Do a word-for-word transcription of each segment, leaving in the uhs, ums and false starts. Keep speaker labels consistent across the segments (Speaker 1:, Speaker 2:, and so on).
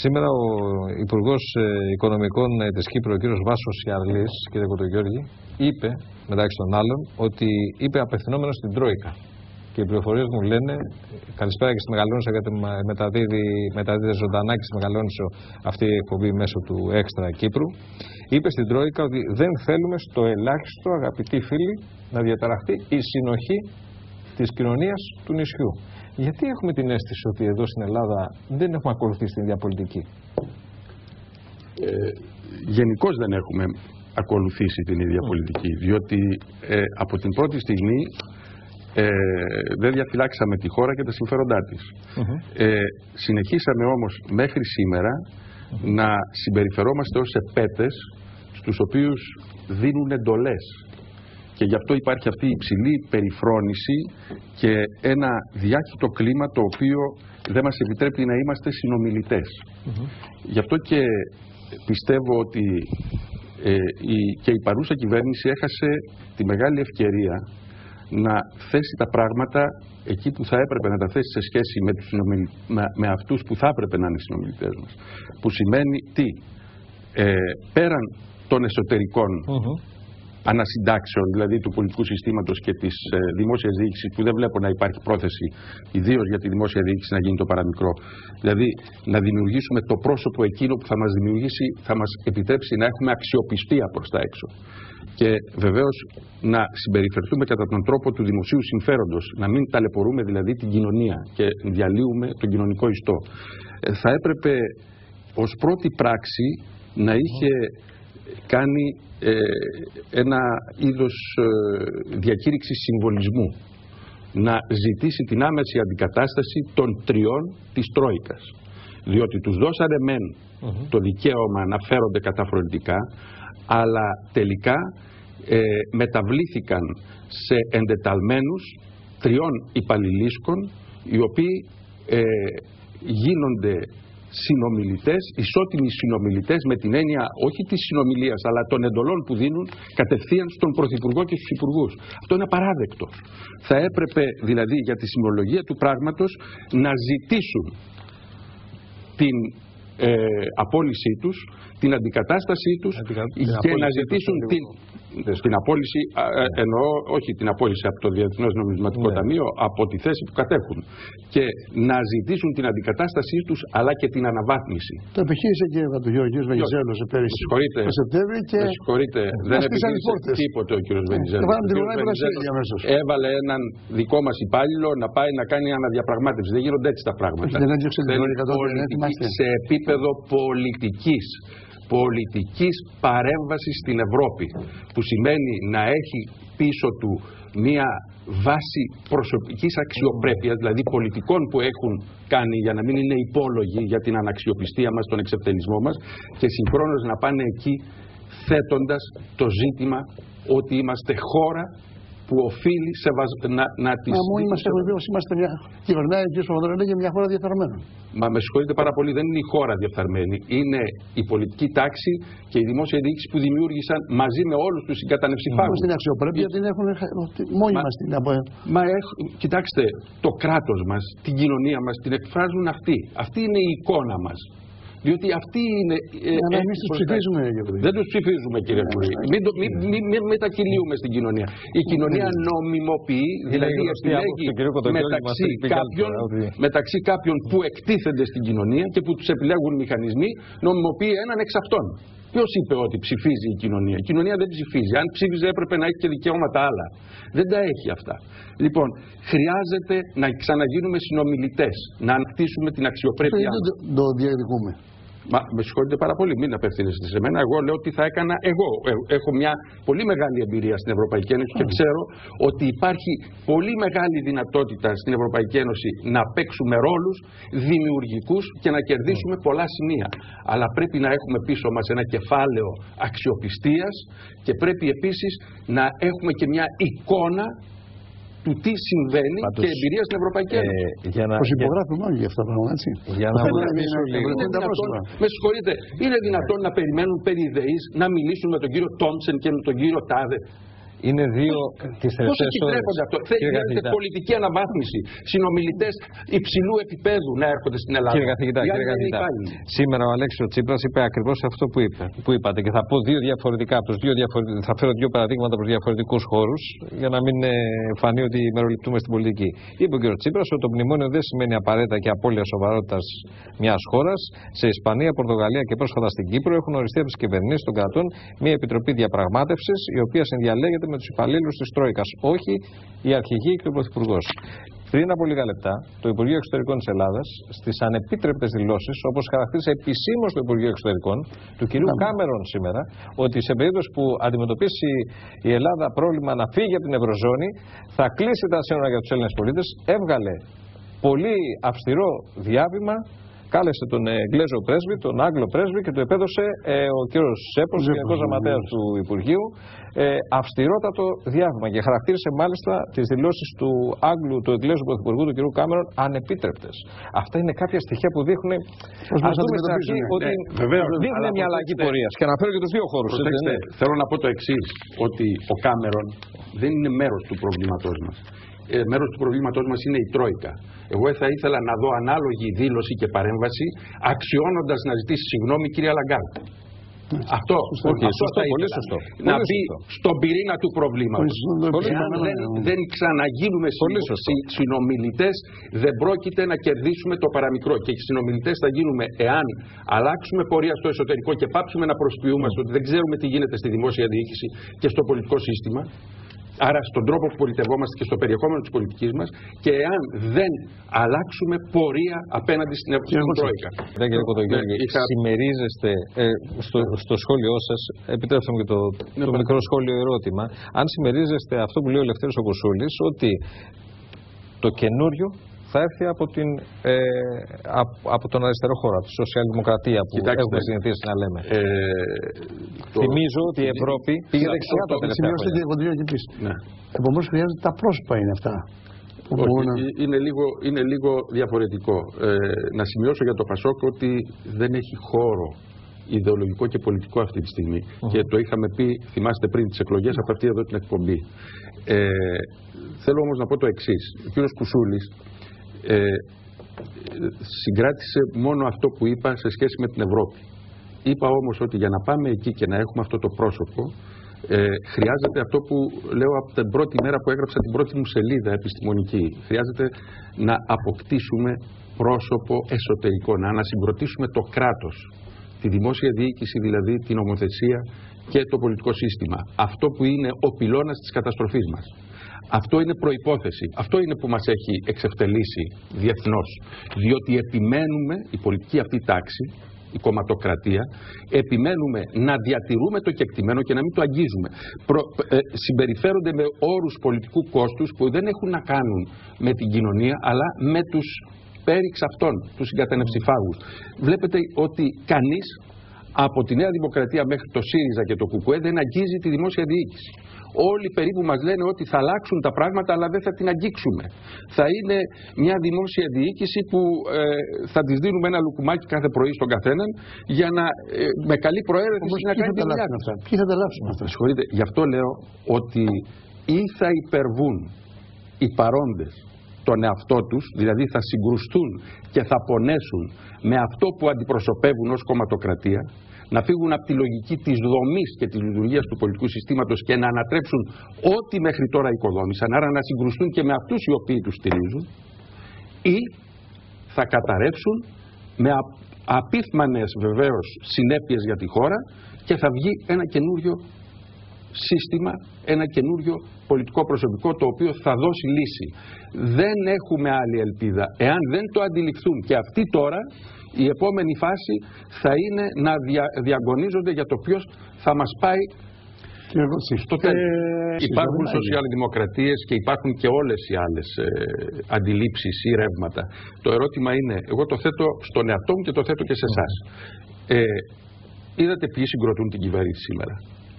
Speaker 1: Σήμερα ο Υπουργός Οικονομικών της Κύπρου, ο κ. Βάσος Ιαρλής, κ. Κωτογιώργη, είπε, μεταξύ των άλλων, ότι είπε απευθυνόμενος στην Τρόικα. Και οι πληροφορίες μου λένε, καλησπέρα και στη Μεγαλόνισο, γιατί μεταδίδει, μεταδίδει ζωντανά και στη Μεγαλόνισο αυτή η εκπομπή μέσω του Έξτρα Κύπρου. Είπε στην Τρόικα ότι δεν θέλουμε στο ελάχιστο, αγαπητοί φίλοι, να διαταραχθεί η συνοχή της κοινωνίας του νησιού. Γιατί έχουμε την αίσθηση ότι εδώ στην Ελλάδα δεν έχουμε ακολουθήσει την ίδια πολιτική?
Speaker 2: Ε, γενικώς δεν έχουμε ακολουθήσει την ίδια πολιτική, διότι ε, από την πρώτη στιγμή ε, δεν διαφυλάξαμε τη χώρα και τα συμφέροντά της. Uh-huh. ε, συνεχίσαμε όμως μέχρι σήμερα uh-huh. να συμπεριφερόμαστε ως επέτες στους οποίους δίνουν εντολές. Και γι' αυτό υπάρχει αυτή η υψηλή περιφρόνηση και ένα διάχυτο κλίμα το οποίο δεν μας επιτρέπει να είμαστε συνομιλητές. Mm-hmm. Γι' αυτό και πιστεύω ότι ε, η, και η παρούσα κυβέρνηση έχασε τη μεγάλη ευκαιρία να θέσει τα πράγματα εκεί που θα έπρεπε να τα θέσει σε σχέση με, τους συνομιλ... με, με αυτούς που θα έπρεπε να είναι συνομιλητές μας. Που σημαίνει τι? Ε, πέραν των εσωτερικών mm-hmm. ανασυντάξεων, δηλαδή του πολιτικού συστήματος και της ε, δημόσιας διοίκησης, που δεν βλέπω να υπάρχει πρόθεση, ιδίως για τη δημόσια διοίκηση, να γίνει το παραμικρό. Δηλαδή, να δημιουργήσουμε το πρόσωπο εκείνο που θα μας δημιουργήσει, θα μας επιτρέψει να έχουμε αξιοπιστία προς τα έξω. Και βεβαίως να συμπεριφερθούμε κατά τον τρόπο του δημοσίου συμφέροντος, να μην ταλαιπωρούμε δηλαδή την κοινωνία και διαλύουμε τον κοινωνικό ιστό. Ε, θα έπρεπε ως πρώτη πράξη να είχε κάνει ε, ένα είδος ε, διακήρυξης συμβολισμού, να ζητήσει την άμεση αντικατάσταση των τριών της Τρόικας, διότι τους δώσανε μεν uh-huh. το δικαίωμα να φέρονται καταφρονητικά, αλλά τελικά ε, μεταβλήθηκαν σε εντεταλμένους τριών υπαλληλίσκων, οι οποίοι ε, γίνονται συνομιλητές, ισότιμοι συνομιλητές, με την έννοια όχι της συνομιλίας αλλά των εντολών που δίνουν κατευθείαν στον Πρωθυπουργό και στους Υπουργούς. Αυτό είναι απαράδεκτο. Θα έπρεπε δηλαδή για τη συμμολογία του πράγματος να ζητήσουν την ε, απόλυσή τους, την αντικατάστασή τους Αντικα... και να ζητήσουν την, την απόλυση, ε, εννοώ όχι την απόλυση από το Διεθνές Νομισματικό ναι. Ταμείο, από τη θέση που κατέχουν, και να ζητήσουν την αντικατάστασή τους αλλά και την αναβάθμιση. Το
Speaker 3: επιχείρησε και ο Γεωργίος Βενιζέλος πέρυσι το Σεπτέμβρη και
Speaker 2: με συγχωρείτε, δεν επιχείρησε τίποτε ο κ. Βενιζέλος. Έβαλε έναν δικό μας υπάλληλο να πάει να κάνει αναδιαπραγμάτευση. Δεν γίνονται έτσι τα πράγματα. Σε επίπεδο πολιτικής πολιτικής παρέμβασης στην Ευρώπη, που σημαίνει να έχει πίσω του μία βάση προσωπικής αξιοπρέπειας, δηλαδή πολιτικών που έχουν κάνει για να μην είναι υπόλογοι για την αναξιοπιστία μας, τον εξευτελισμό μας, και συγχρόνως να πάνε εκεί θέτοντας το ζήτημα ότι είμαστε χώρα που οφείλει σε βαζ... να, να τις...
Speaker 3: Μα μόνοι μας έχουμε πει ότι είμαστε μια κυβερνάει και ο λέγε μια χώρα διαφθαρμένη.
Speaker 2: Μα με συγχωρείτε πάρα πολύ, δεν είναι η χώρα διαφθαρμένη. Είναι η πολιτική τάξη και η δημόσια διοίκηση που δημιούργησαν μαζί με όλους τους συγκατανευσιφάγους.
Speaker 3: Στην αξιοπρέπεια την έχουν μόνοι μας την από...
Speaker 2: Μα έχ... κοιτάξτε, το κράτος μας, την κοινωνία μας την εκφράζουν αυτοί. Αυτή είναι η εικόνα μας. Διότι αυτοί είναι.
Speaker 3: Ε, εμείς τους ψηφίζουμε, κύριε.
Speaker 2: Δεν τους ψηφίζουμε, κύριε Υπουργέ. Μην, μην, μην, μην μετακυλίουμε στην κοινωνία. Η κοινωνία νομιμοποιεί, δηλαδή επιλέγει μεταξύ κάποιων, μεταξύ κάποιων που εκτίθενται στην κοινωνία και που τους επιλέγουν μηχανισμοί, νομιμοποιεί έναν εξ αυτών. Ποιος είπε ότι ψηφίζει η κοινωνία? Η κοινωνία δεν ψηφίζει. Αν ψήφιζε έπρεπε να έχει και δικαιώματα άλλα. Δεν τα έχει αυτά. Λοιπόν, χρειάζεται να ξαναγίνουμε συνομιλητές, να ανακτήσουμε την αξιοπρέπειά μας.
Speaker 3: Δεν το διεκδικούμε.
Speaker 2: Μα με συγχωρείτε πάρα πολύ, μην απευθύνεστε σε μένα. Εγώ λέω τι θα έκανα εγώ. Έχω μια πολύ μεγάλη εμπειρία στην Ευρωπαϊκή Ένωση και ξέρω ότι υπάρχει πολύ μεγάλη δυνατότητα στην Ευρωπαϊκή Ένωση να παίξουμε ρόλους δημιουργικούς και να κερδίσουμε πολλά σημεία. Αλλά πρέπει να έχουμε πίσω μας ένα κεφάλαιο αξιοπιστίας και πρέπει επίσης να έχουμε και μια εικόνα του τι συμβαίνει. Πάντως, και εμπειρία στην Ευρωπαϊκή Ένωση.
Speaker 3: Ε, για να υπογράφουμε όλοι για αυτά τα πράγματα, έτσι.
Speaker 1: Για να μιλήσω λίγο.
Speaker 2: Με συγχωρείτε, είναι δυνατόν να περιμένουν περιδεείς να μιλήσουν με τον κύριο Τόμψεν και με τον κύριο Τάδε?
Speaker 1: Είναι δύο τις τελευταίες ώρες.
Speaker 2: Πώς αυτό. Θέλετε πολιτική αναβάθμιση, συνομιλητές υψηλού επίπεδου να έρχονται στην Ελλάδα.
Speaker 1: Κύριε καθηγητά, κύριε καθηγητά. Σήμερα ο Αλέξης Τσίπρας είπε ακριβώς αυτό που, είπε, που είπατε και θα πω δύο διαφορετικά από τους δύο διαφορετικά. Θα φέρω δύο παραδείγματα προς διαφορετικούς χώρους για να μην ε, φανεί ότι μεροληπτούμε στην πολιτική. Είπε ο κ. Τσίπρας ότι το μνημόνιο δεν σημαίνει απαραίτητα και απώλεια σοβαρότητας μιας χώρας. Σε Ισπανία, Πορτογαλία και πρόσφατα στην Κύπρο έχουν οριστεί από τις κυβερνήσεις των κρατών μια επιτροπή διαπραγμάτευσης η οποία συνδιαλέγεται με τους υπαλλήλους της Τρόικας. Όχι η αρχηγοί και ο Πρωθυπουργός. Πριν από λίγα λεπτά, το Υπουργείο Εξωτερικών της Ελλάδας, στις ανεπίτρεπτες δηλώσεις, όπως χαρακτήρισε επισήμως το Υπουργείο Εξωτερικών, του κ. Κάμερον σήμερα, ότι σε περίπτωση που αντιμετωπίσει η Ελλάδα πρόβλημα να φύγει από την Ευρωζώνη, θα κλείσει τα σύνορα για τους Έλληνες πολίτες, έβγαλε πολύ αυστηρό διάβημα. Κάλεσε τον Εγγλέζο πρέσβη, τον Άγγλο πρέσβη και του επέδωσε ε, ο κ. Σέπος, γενικός γραμματέας του Υπουργείου, ε, αυστηρότατο διάβημα και χαρακτήρισε μάλιστα τις δηλώσεις του Άγγλου, του Εγγλέζου Πρωθυπουργού, του κ. Κάμερον, ανεπίτρεπτες. Αυτά είναι κάποια στοιχεία που δείχνουν, ας δούμε στην αρχή, ότι
Speaker 2: ναι, βεβαίως,
Speaker 1: δείχνουν μια αλλαγή πορείας. Και αναφέρω και τους δύο χώρους.
Speaker 2: Προσέξτε, θέλω να πω το εξής, ότι ο Κάμερον δεν είναι μέρος του προβλήματός μας. Ε, μέρος του προβλήματός μας είναι η Τρόικα. Εγώ θα ήθελα να δω ανάλογη δήλωση και παρέμβαση, αξιώνοντας να ζητήσει συγγνώμη η κυρία Λαγκάρντ. Αυτό,
Speaker 1: okay,
Speaker 2: αυτό
Speaker 1: σωστό,
Speaker 2: θα
Speaker 1: πολύ
Speaker 2: ήθελα.
Speaker 1: σωστό.
Speaker 2: Να
Speaker 1: πολύ
Speaker 2: μπει
Speaker 1: σωστό.
Speaker 2: στον πυρήνα του προβλήματος. Εάν δεν, δεν ξαναγίνουμε συνομιλητές, δεν πρόκειται να κερδίσουμε το παραμικρό. Και οι συνομιλητές θα γίνουμε εάν αλλάξουμε πορεία στο εσωτερικό και πάψουμε να προσποιούμαστε mm. ότι δεν ξέρουμε τι γίνεται στη δημόσια διοίκηση και στο πολιτικό σύστημα. Άρα στον τρόπο που πολιτευόμαστε και στο περιεχόμενο της πολιτικής μας, και εάν δεν αλλάξουμε πορεία απέναντι στην Τρόικα.
Speaker 1: Κύριε Κοντογιώργη, είχα... συμμερίζεστε ε, στο, στο σχόλιο σας, επιτρέψτε μου και το, ναι, το μικρό σχόλιο ερώτημα, αν συμμερίζεστε αυτό που λέει ο Λευτέρης ο Κουσούλης, ότι το καινούριο θα έρθει από, την, ε, από, από τον αριστερό χώρο, από τη σοσιαλδημοκρατία που Κοιτάξτε, έχουμε συνηθίσει να λέμε. Ε, το... Θυμίζω ότι η Ευρώπη πήγε δεξιά τα τελευταία χρόνια.
Speaker 3: Επομένως χρειάζεται τα πρόσωπα είναι αυτά.
Speaker 2: Όχι, να... είναι, λίγο, είναι λίγο διαφορετικό. Ε, να σημειώσω για το Πασόκ ότι δεν έχει χώρο ιδεολογικό και πολιτικό αυτή τη στιγμή. Uh-huh. Και το είχαμε πει, θυμάστε, πριν τις εκλογές, από αυτή εδώ την εκπομπή. Ε, θέλω όμως να πω το εξής. Ο κύριος Κουσούλης Ε, συγκράτησε μόνο αυτό που είπα σε σχέση με την Ευρώπη. Είπα όμως ότι για να πάμε εκεί και να έχουμε αυτό το πρόσωπο, ε, χρειάζεται αυτό που λέω από την πρώτη μέρα που έγραψα την πρώτη μου σελίδα επιστημονική. Χρειάζεται να αποκτήσουμε πρόσωπο εσωτερικό, να ανασυγκροτήσουμε το κράτος, τη δημόσια διοίκηση, δηλαδή την νομοθεσία και το πολιτικό σύστημα. Αυτό που είναι ο πυλώνας της καταστροφής μας. Αυτό είναι προϋπόθεση. Αυτό είναι που μας έχει εξευτελίσει διεθνώς. Διότι επιμένουμε, η πολιτική αυτή τάξη, η κομματοκρατία, επιμένουμε να διατηρούμε το κεκτημένο και να μην το αγγίζουμε. Προ, ε, συμπεριφέρονται με όρους πολιτικού κόστους που δεν έχουν να κάνουν με την κοινωνία, αλλά με τους πέριξ αυτών, τους συγκατανευσιφάγους. Βλέπετε ότι κανείς από τη Νέα Δημοκρατία μέχρι το ΣΥΡΙΖΑ και το ΚΚΕ δεν αγγίζει τη δημόσια διοίκηση. Όλοι περίπου μας λένε ότι θα αλλάξουν τα πράγματα, αλλά δεν θα την αγγίξουμε. Θα είναι μια δημόσια διοίκηση που ε, θα της δίνουμε ένα λουκουμάκι κάθε πρωί στον καθέναν για να, ε, με καλή προαίρεση να κάνει τη δουλειά της.
Speaker 3: Ποιοι θα τα αλλάξουν αυτά?
Speaker 2: Συγχωρείτε, γι' αυτό λέω ότι ή θα υπερβούν οι παρόντες τον εαυτό τους, δηλαδή θα συγκρουστούν και θα πονέσουν με αυτό που αντιπροσωπεύουν ως κομματοκρατία, να φύγουν από τη λογική της δομής και της λειτουργίας του πολιτικού συστήματος και να ανατρέψουν ό,τι μέχρι τώρα οικοδόμησαν, άρα να συγκρουστούν και με αυτούς οι οποίοι τους στηρίζουν, ή θα καταρρεύσουν με απίθμανες βεβαίως συνέπειες για τη χώρα και θα βγει ένα καινούριο σύστημα, ένα καινούριο πολιτικό προσωπικό το οποίο θα δώσει λύση. Δεν έχουμε άλλη ελπίδα. Εάν δεν το αντιληφθούν και αυτοί τώρα, η επόμενη φάση θα είναι να δια, διαγωνίζονται για το ποιος θα μας πάει στο τέλος. Ε, υπάρχουν σοσιαλδημοκρατίες και υπάρχουν και όλες οι άλλες ε, αντιλήψεις ή ρεύματα. Το ερώτημα είναι, εγώ το θέτω στον εαυτό μου και το θέτω και σε εσάς. Ε, είδατε ποιοι συγκροτούν την κυβέρνηση σήμερα?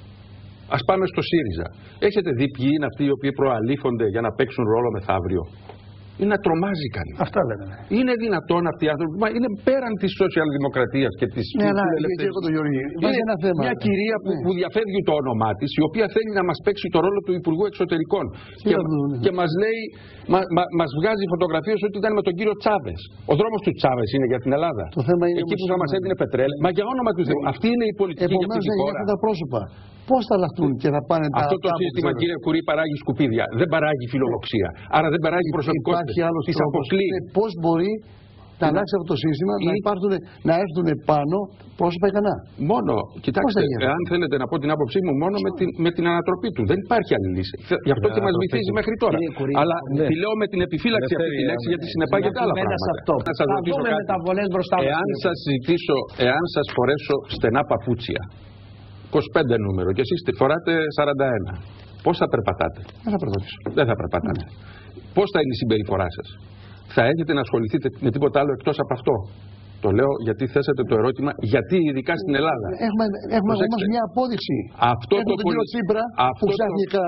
Speaker 2: Ας πάμε στο ΣΥΡΙΖΑ. Έχετε δει ποιοι είναι αυτοί οι οποίοι προαλήφονται για να παίξουν ρόλο μεθαύριο? είναι να τρομάζει κανείς.
Speaker 3: Αυτά λένε.
Speaker 2: Είναι δυνατόν αυτοί οι άνθρωποι, μα είναι πέραν της σοσιαλδημοκρατίας και της
Speaker 3: ναι, αλλά,
Speaker 2: ελευθερίας.
Speaker 3: Είναι ένα θέμα.
Speaker 2: Μια κυρία που, ναι. που διαφεύγει το όνομά της, η οποία θέλει να μας παίξει το ρόλο του Υπουργού Εξωτερικών. Και, ναι. και μας λέει, μα, μα, μας βγάζει φωτογραφίες ότι ήταν με τον κύριο Τσάβες. Ο δρόμος του Τσάβες είναι για την Ελλάδα.
Speaker 3: Το θέμα είναι
Speaker 2: εκεί που θα μας έδινε πετρέλαιο. Μα για όνομα του Θεού. Αυτή είναι η πολιτική για αυτή τη χώρα.
Speaker 3: Αυτά τα πρόσωπα. Πώς θα αλλάχτούν και θα πάνε τα.
Speaker 2: Αυτό το σύστημα, κύριε Κουρί, παράγει σκουπίδια. Δεν παράγει φιλοδοξία. Άρα δεν παράγει προσωπικότητα. Τις αποκλεί.
Speaker 3: Πώς μπορεί να αλλάξει αυτό το σύστημα, ή... να, υπάρχουν, να έρθουν πάνω πρόσωπα ικανά.
Speaker 2: Μόνο, κοιτάξτε, εάν θέλετε να πω την άποψή μου, μόνο με την, με την ανατροπή του. Δεν υπάρχει άλλη λύση. Γι' αυτό και μας βυθίζει μέχρι τώρα. Αλλά τη λέω με την επιφύλαξη αυτή τη λέξη, γιατί συνεπάγεται άλλα πράγματα. Να σας ρωτήσω κάτι. Εάν σας ζητήσω, εάν σας φορέσω στενά παπούτσια, είκοσι πέντε νούμερο, και εσείς φοράτε σαράντα ένα, πώς θα περπατάτε?
Speaker 3: Δεν θα περπατήσω.
Speaker 2: Δεν θα περπατάτε. Πώς θα είναι η συμπεριφορά σας? Θα έχετε να ασχοληθείτε με τίποτα άλλο εκτός από αυτό? Το λέω γιατί θέσατε το ερώτημα, γιατί ειδικά στην Ελλάδα.
Speaker 3: Έχουμε, έχουμε όμως μια απόδειξη.
Speaker 2: Αυτό
Speaker 3: Έχουμε
Speaker 2: το
Speaker 3: τον κύριο Τσίπρα που ξαφνικά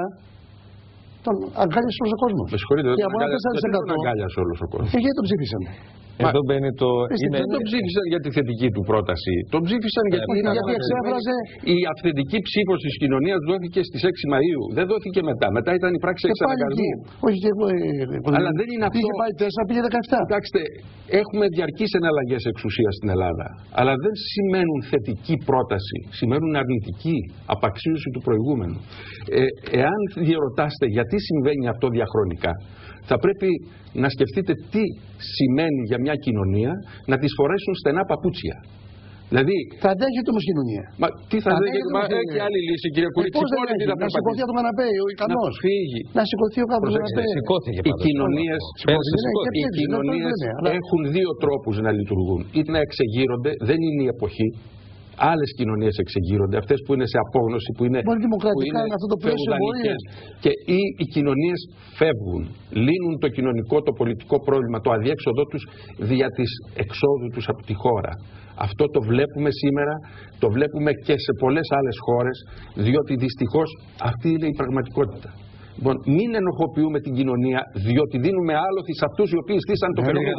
Speaker 3: το... τον αγκάλιασε όλος ο κόσμος.
Speaker 2: Με συγχωρείτε, δεν τον αγκάλιασε όλος ο κόσμος.
Speaker 3: Και γιατί τον ψήφισαν?
Speaker 1: Εδώ μπαίνει το.
Speaker 2: Είναι... Δεν τον ψήφισαν για τη θετική του πρόταση. Τον ψήφισαν γιατί,
Speaker 3: ε, γιατί εξέφραζε.
Speaker 2: Η αυθεντική ψήφος της κοινωνίας δόθηκε στις έξι Μαΐου. Δεν δόθηκε μετά. Μετά ήταν η πράξη εξαναγκασμού.
Speaker 3: Όχι και εγώ.
Speaker 2: Αλλά δεν είναι αυτό.
Speaker 3: Πήγε πάει τέσσερα, πήγε δεκαεπτά.
Speaker 2: Κοιτάξτε, έχουμε διαρκείς εναλλαγές εξουσίας στην Ελλάδα. Αλλά δεν σημαίνουν θετική πρόταση. Σημαίνουν αρνητική απαξίωση του προηγούμενου. Ε, εάν διερωτάστε γιατί συμβαίνει αυτό διαχρονικά, θα πρέπει να σκεφτείτε τι σημαίνει για μια κοινωνία να της φορέσουν στενά παπούτσια. Δηλαδή.
Speaker 3: Θα αντέχεται όμως κοινωνία.
Speaker 2: Μα τι θα αντέχεται, μα έχει άλλη λύση, κύριε Κουρί.
Speaker 3: Ε, να σηκωθεί από το καναπέ, ο ικανός.
Speaker 2: Να φύγει.
Speaker 3: Να σηκωθεί ο κάπου.
Speaker 2: Οι κοινωνίες, οι κοινωνίες έχουν δύο τρόπους να λειτουργούν. Είτε να εξεγείρονται, δεν είναι η εποχή. Άλλες κοινωνίες εξεγείρονται, αυτές που είναι σε απόγνωση, που είναι,
Speaker 3: που είναι αυτό το
Speaker 2: φεουδαλικές. Και ή οι κοινωνίες φεύγουν, λύνουν το κοινωνικό, το πολιτικό πρόβλημα, το αδιέξοδό τους δια της εξόδου τους από τη χώρα. Αυτό το βλέπουμε σήμερα, το βλέπουμε και σε πολλές άλλες χώρες, διότι δυστυχώς αυτή είναι η πραγματικότητα. Λοιπόν, μην ενοχοποιούμε την κοινωνία, διότι δίνουμε άλοθη σε αυτούς οι οποίοι στήσαν το φαινόμενο.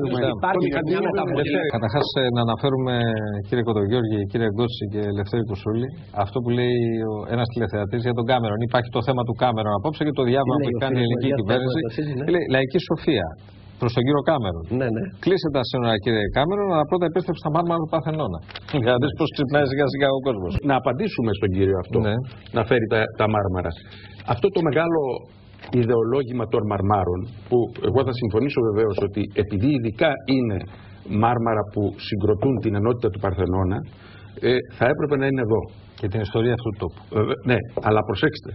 Speaker 1: Καταρχάς, να αναφέρουμε, κύριε Κοντογιώργη, κύριε Γκότση και Ελευθέρη Κουσούλη, αυτό που λέει ένας τηλεθεατής για τον Κάμερον. Υπάρχει το θέμα του Κάμερον απόψε και το διάβημα που έχει κάνει η ελληνική κυβέρνηση. Λέει λαϊκή σοφία προς τον κύριο Κάμερον.
Speaker 4: Ναι, ναι.
Speaker 1: Κλείσε τα σύνορα, κύριε Κάμερον, αλλά πρώτα επέστρεψε στα μάρμαρα του Παρθενώνα. Για να δεις πώς ξυπνάει σιγά σιγά ο κόσμος.
Speaker 2: Να απαντήσουμε στον κύριο αυτό,
Speaker 1: ναι.
Speaker 2: να φέρει τα, τα μάρμαρα. Αυτό το μεγάλο ιδεολόγημα των μαρμάρων, που εγώ θα συμφωνήσω βεβαίως ότι επειδή ειδικά είναι μάρμαρα που συγκροτούν την ενότητα του Παρθενώνα, ε, θα έπρεπε να είναι εδώ.
Speaker 1: Και την ιστορία αυτού του τόπου.
Speaker 2: Ε, ναι, αλλά προσέξτε.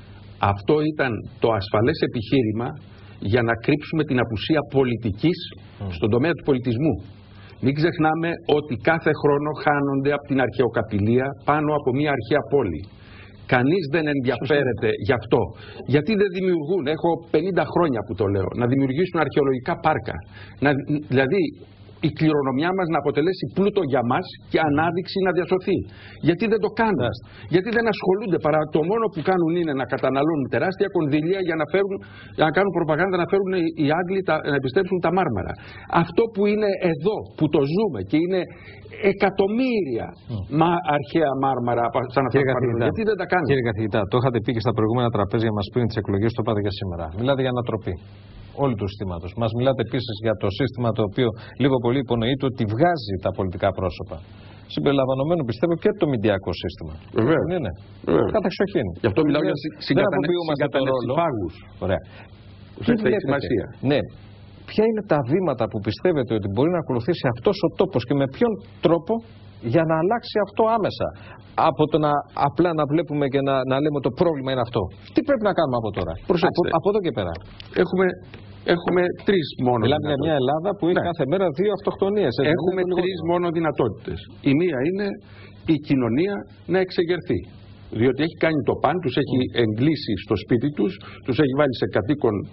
Speaker 2: Αυτό ήταν το ασφαλές επιχείρημα για να κρύψουμε την απουσία πολιτικής mm. στον τομέα του πολιτισμού. Μην ξεχνάμε ότι κάθε χρόνο χάνονται από την αρχαιοκαπηλεία πάνω από μια αρχαία πόλη. Κανείς δεν ενδιαφέρεται γι' αυτό. Γιατί δεν δημιουργούν, έχω πενήντα χρόνια που το λέω, να δημιουργήσουν αρχαιολογικά πάρκα. Να, δηλαδή η κληρονομιά μας να αποτελέσει πλούτο για μας και ανάδειξη να διασωθεί. Γιατί δεν το κάνουν. Yeah. Γιατί δεν ασχολούνται, παρά το μόνο που κάνουν είναι να καταναλώνουν τεράστια κονδύλια για να, φέρουν, για να κάνουν προπαγάνδα, να φέρουν οι Άγγλοι τα, να επιστρέψουν τα μάρμαρα. Αυτό που είναι εδώ, που το ζούμε και είναι εκατομμύρια mm. μα, αρχαία μάρμαρα σαν αυτά τα παραδείγματα. Γιατί δεν τα κάνουν.
Speaker 1: Κύριε καθηγητά, το είχατε πει και στα προηγούμενα τραπέζια μας πριν τις εκλογές, το είπατε και σήμερα. Μιλάτε για ανατροπή όλου του συστήματος. Μας μιλάτε επίσης για το σύστημα το οποίο λίγο πολύ υπονοείται ότι βγάζει τα πολιτικά πρόσωπα. Συμπεριλαμβανομένου πιστεύω και το μηντιακό σύστημα.
Speaker 2: Βεβαίως.
Speaker 1: Είναι.
Speaker 2: Καταξοχήν. Γι' αυτό μιλάω για συγκατανεύσεις φάγους.
Speaker 1: Ωραία.
Speaker 2: Τι έχει σημασία.
Speaker 1: Ναι. Ποια είναι τα βήματα που πιστεύετε ότι μπορεί να ακολουθήσει αυτός ο τόπος και με ποιον τρόπο για να αλλάξει αυτό άμεσα? Από το να απλά να βλέπουμε και να, να λέμε το πρόβλημα είναι αυτό. Τι πρέπει να κάνουμε από τώρα? Από, από εδώ και πέρα.
Speaker 2: Έχουμε, έχουμε τρεις μόνο.
Speaker 1: Μιλάμε για μια Ελλάδα που έχει ναι. κάθε μέρα δύο αυτοκτονίες.
Speaker 2: Έχουμε τρεις μόνο δυνατότητες. Η μία είναι η κοινωνία να εξεγερθεί. Διότι έχει κάνει το παν, τους έχει εγκλείσει στο σπίτι τους, τους έχει βάλει σε κατοίκον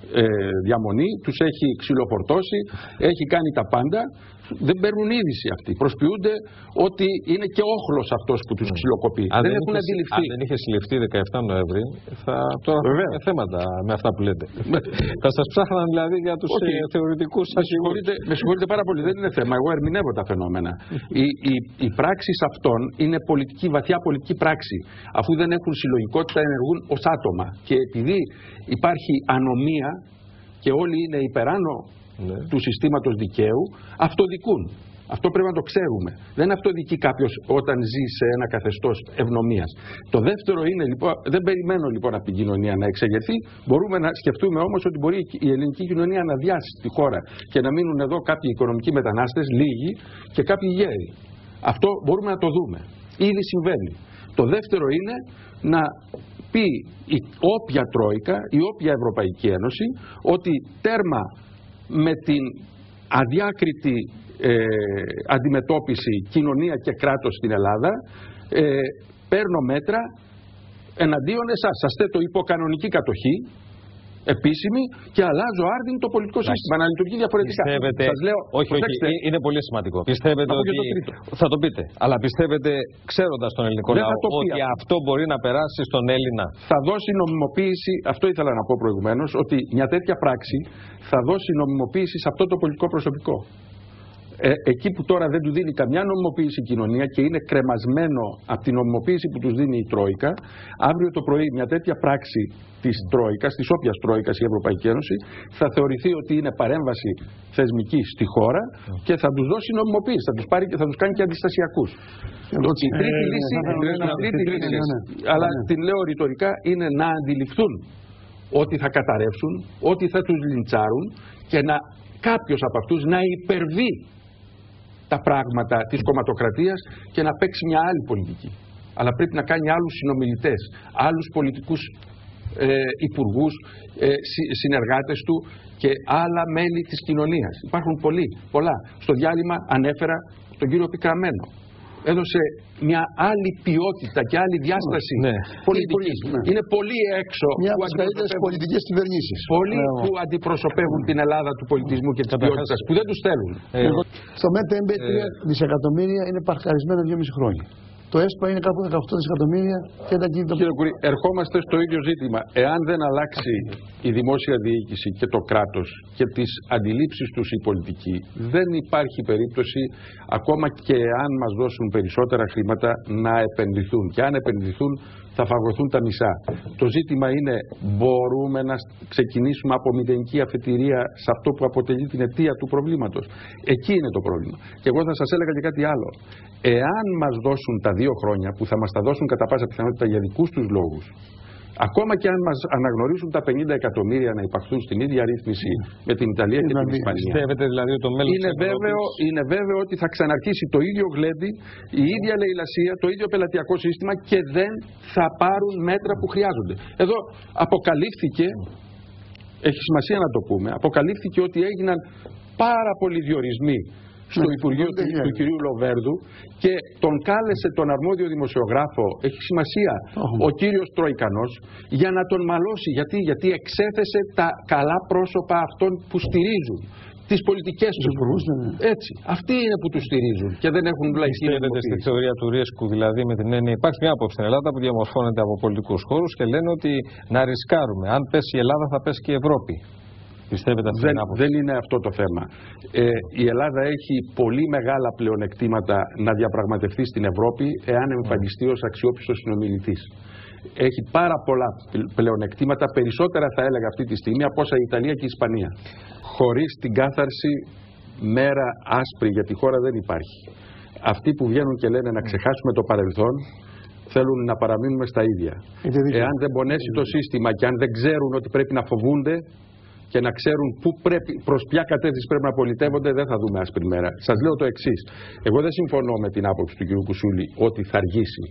Speaker 2: ε, διαμονή, τους έχει ξυλοφορτώσει, έχει κάνει τα πάντα. Δεν παίρνουν είδηση αυτοί. Προσποιούνται ότι είναι και όχλος αυτός που τους ξυλοκοπεί.
Speaker 1: Αν
Speaker 2: δεν έχουν αντιληφθεί.
Speaker 1: Αν δεν είχε συλληφθεί δεκαεφτά Νοέμβρη, θα τώρα θα έχουμε θέματα με αυτά που λέτε. Θα σας ψάχναν δηλαδή για τους okay. ε, θεωρητικούς αστυνομικούς.
Speaker 2: Με συγχωρείτε πάρα πολύ, δεν είναι θέμα. Εγώ ερμηνεύω τα φαινόμενα. οι, οι, οι πράξεις αυτών είναι πολιτική, βαθιά πολιτική πράξη. Αφού δεν έχουν συλλογικότητα, ενεργούν ως άτομα. Και επειδή υπάρχει ανομία και όλοι είναι υπεράνω ναι. του συστήματος δικαίου, αυτοδικούν. Αυτό πρέπει να το ξέρουμε. Δεν αυτοδικεί κάποιος όταν ζει σε ένα καθεστώς ευνομίας. Το δεύτερο είναι λοιπόν, δεν περιμένω λοιπόν από την κοινωνία να εξεγερθεί. Μπορούμε να σκεφτούμε όμως ότι μπορεί η ελληνική κοινωνία να αδειάσει τη χώρα και να μείνουν εδώ κάποιοι οικονομικοί μετανάστες, λίγοι, και κάποιοι γέροι. Αυτό μπορούμε να το δούμε. Ήδη συμβαίνει. Το δεύτερο είναι να πει η όποια Τρόικα, η όποια Ευρωπαϊκή Ένωση, ότι τέρμα με την αδιάκριτη ε, αντιμετώπιση κοινωνία και κράτος στην Ελλάδα, ε, παίρνω μέτρα εναντίον εσάς. Σας θέτω υποκανονική κατοχή, επίσημη, και αλλάζω άρδιν το πολιτικό Άχι. σύστημα να λειτουργεί διαφορετικά.
Speaker 1: Πιστεύετε...
Speaker 2: Σας λέω,
Speaker 1: όχι, όχι, είναι πολύ σημαντικό. Πιστεύετε ότι... Το θα το πείτε. Αλλά πιστεύετε, ξέροντας τον ελληνικό λαό, ότι αυτό. αυτό μπορεί να περάσει στον Έλληνα.
Speaker 2: Θα δώσει νομιμοποίηση, αυτό ήθελα να πω προηγουμένως, ότι μια τέτοια πράξη θα δώσει νομιμοποίηση σε αυτό το πολιτικό προσωπικό. Ε, εκεί που τώρα δεν του δίνει καμιά νομιμοποίηση η κοινωνία και είναι κρεμασμένο από την νομιμοποίηση που τους δίνει η Τρόικα, αύριο το πρωί μια τέτοια πράξη της Τρόικας, της όποιας Τρόικας η Ευρωπαϊκή Ένωση, θα θεωρηθεί ότι είναι παρέμβαση θεσμική στη χώρα και θα τους δώσει νομιμοποίηση, θα τους, πάρει, θα τους κάνει και αντιστασιακούς. Η τρίτη λύση, αλλά την λέω ρητορικά, είναι να αντιληφθούν ότι θα καταρρεύσουν, ότι θα τους λιντσάρουν και να κάποιος από αυτούς να υπερβεί τα πράγματα της κομματοκρατίας και να παίξει μια άλλη πολιτική. Αλλά πρέπει να κάνει άλλους συνομιλητές, άλλους πολιτικούς ε, υπουργούς, ε, συνεργάτες του και άλλα μέλη της κοινωνίας. Υπάρχουν πολλοί, πολλά. Στο διάλειμμα ανέφερα τον κύριο Πικραμένο. Έδωσε μια άλλη ποιότητα και άλλη διάσταση ναι. πολιτικής. Ναι. Είναι πολύ έξω
Speaker 3: μια από τις καλύτερες πολιτικές κυβερνήσεις.
Speaker 2: Πολλοί ναι. που αντιπροσωπεύουν την Ελλάδα του πολιτισμού και της ποιότητας, που δεν τους θέλουν.
Speaker 3: Ε, στο ΜΕΤΕΜΠΕ τρία δισεκατομμύρια είναι παρκαρισμένα δυόμισι χρόνια. Το ΕΣΠΑ είναι κάπου δεκαοκτώ δισεκατομμύρια και τα κινητοποιητικά.
Speaker 2: Κύριε Κουρί, ερχόμαστε στο ίδιο ζήτημα. Εάν δεν αλλάξει η δημόσια διοίκηση και το κράτος και τις αντιλήψεις τους η πολιτική, δεν υπάρχει περίπτωση, ακόμα και αν μας δώσουν περισσότερα χρήματα, να επενδυθούν. Και αν επενδυθούν, θα φαγωθούν τα μισά. Το ζήτημα είναι, μπορούμε να ξεκινήσουμε από μηδενική αφετηρία σε αυτό που αποτελεί την αιτία του προβλήματος. Εκεί είναι το πρόβλημα. Και εγώ θα σας έλεγα και κάτι άλλο. Εάν μας δώσουν τα δύο χρόνια, που θα μας τα δώσουν κατά πάσα πιθανότητα για δικούς τους λόγους, ακόμα και αν μας αναγνωρίσουν τα πενήντα εκατομμύρια να υπαχθούν στην ίδια ρύθμιση με την Ιταλία και την Ισπανία,
Speaker 1: δηλαδή το μέλλον
Speaker 2: είναι, βέβαιο, είναι βέβαιο ότι θα ξαναρχίσει το ίδιο γλέντι, η ίδια λαιλασία, το ίδιο πελατειακό σύστημα και δεν θα πάρουν μέτρα που χρειάζονται. Εδώ αποκαλύφθηκε, έχει σημασία να το πούμε, αποκαλύφθηκε ότι έγιναν πάρα πολλοί διορισμοί στο ναι, Υπουργείο του, του κυρίου Λοβέρδου και τον κάλεσε τον αρμόδιο δημοσιογράφο, έχει σημασία, oh. ο κύριος Τροϊκανός, για να τον μαλώσει. Γιατί, Γιατί εξέθεσε τα καλά πρόσωπα αυτών που στηρίζουν τις πολιτικές τους. Έτσι. Αυτοί είναι που τους στηρίζουν και δεν έχουν λαϊκή νομιμοποίηση.
Speaker 1: Πιστεύετε στη θεωρία του ρίσκου, δηλαδή με την έννοια, υπάρχει μια άποψη στην Ελλάδα που διαμορφώνεται από πολιτικούς χώρους και λένε ότι να ρισκάρουμε. Αν πέσει η Ελλάδα, θα πέσει και η Ευρώπη.
Speaker 2: Δεν, δεν είναι αυτό το θέμα. Ε, η Ελλάδα έχει πολύ μεγάλα πλεονεκτήματα να διαπραγματευτεί στην Ευρώπη εάν εμφανιστεί ως αξιόπιστος συνομιλητής. Έχει πάρα πολλά πλεονεκτήματα, περισσότερα θα έλεγα αυτή τη στιγμή από όσα η Ιταλία και η Ισπανία. Χωρίς την κάθαρση μέρα άσπρη για τη χώρα δεν υπάρχει. Αυτοί που βγαίνουν και λένε να ξεχάσουμε το παρελθόν, θέλουν να παραμείνουμε στα ίδια. Εάν δεν πονέσει το σύστημα και αν δεν ξέρουν ότι πρέπει να φοβούνται και να ξέρουν πού πρέπει, προς ποια κατεύθυνση πρέπει να πολιτεύονται, δεν θα δούμε άσπρη μέρα. Σας λέω το εξής. Εγώ δεν συμφωνώ με την άποψη του κ. Κουσούλη ότι θα αργήσει.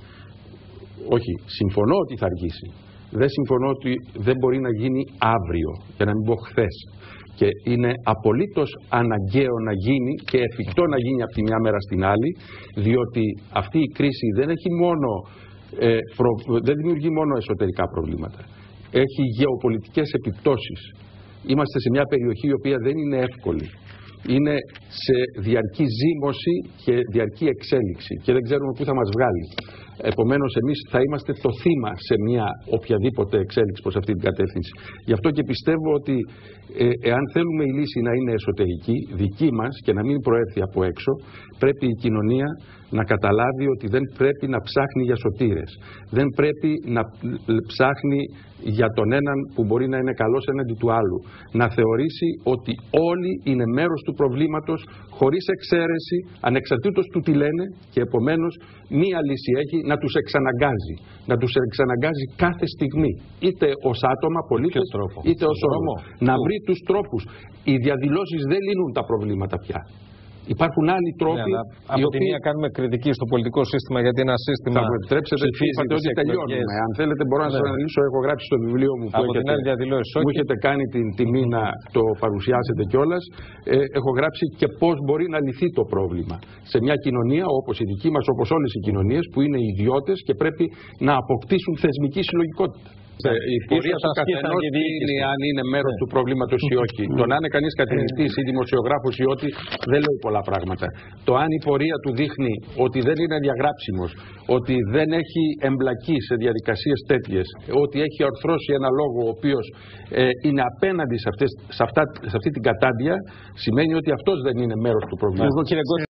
Speaker 2: Όχι, συμφωνώ ότι θα αργήσει. Δεν συμφωνώ ότι δεν μπορεί να γίνει αύριο, για να μην πω χθες. Και είναι απολύτως αναγκαίο να γίνει και εφικτό να γίνει από τη μια μέρα στην άλλη, διότι αυτή η κρίση δεν έχει μόνο, ε, προ, δεν δημιουργεί μόνο εσωτερικά προβλήματα. Έχει γεωπολιτικές επιπτώσεις. Είμαστε σε μια περιοχή η οποία δεν είναι εύκολη. Είναι σε διαρκή ζύμωση και διαρκή εξέλιξη και δεν ξέρουμε πού θα μας βγάλει. Επομένως, εμείς θα είμαστε το θύμα σε μια οποιαδήποτε εξέλιξη προς αυτή την κατεύθυνση. Γι' αυτό και πιστεύω ότι ε, εάν θέλουμε η λύση να είναι εσωτερική, δική μας και να μην προέρθει από έξω, πρέπει η κοινωνία να καταλάβει ότι δεν πρέπει να ψάχνει για σωτήρες. Δεν πρέπει να ψάχνει για τον έναν που μπορεί να είναι καλός έναντι του άλλου. Να θεωρήσει ότι όλοι είναι μέρος του προβλήματος, χωρίς εξαίρεση, ανεξαρτήτως του τι λένε, και επομένως μία λύση έχει: να τους εξαναγκάζει. Να τους εξαναγκάζει κάθε στιγμή. Είτε ως άτομα, πολίτες, είτε ως όρμο. Να βρει τους τρόπους. Οι διαδηλώσεις δεν λύνουν τα προβλήματα πια. Υπάρχουν άλλοι τρόποι.
Speaker 1: Ναι, από
Speaker 2: οποίοι...
Speaker 1: τη μία κάνουμε κριτική στο πολιτικό σύστημα, γιατί ένα σύστημα.
Speaker 2: Θα μου επιτρέψετε, είπατε ότι τελειώνουμε. Αν θέλετε, μπορώ να ναι. σας αναλύσω. Έχω γράψει στο βιβλίο μου που
Speaker 1: από
Speaker 2: έχετε,
Speaker 1: την
Speaker 2: μου έχετε κάνει την τιμή να το παρουσιάσετε κιόλας. Ε, έχω γράψει και πώς μπορεί να λυθεί το πρόβλημα σε μια κοινωνία όπως η δική μας, όπως όλες οι κοινωνίες, που είναι ιδιώτες και πρέπει να αποκτήσουν θεσμική συλλογικότητα. Η πορεία του καθενός είναι αν είναι μέρος του προβλήματος ή όχι. Το να είναι κανείς κατηνιστής ή δημοσιογράφος ή ό,τι δεν λέει πολλά πράγματα. Το αν η πορεία του δείχνει ότι δεν είναι διαγράψιμος, ότι δεν έχει εμπλακεί σε διαδικασίες τέτοιες, ότι έχει ορθρώσει ένα λόγο ο οποίος ε, είναι απέναντι σε, αυτές, σε, αυτά, σε αυτή την κατάντια, σημαίνει ότι αυτός δεν είναι μέρος του προβλήματος.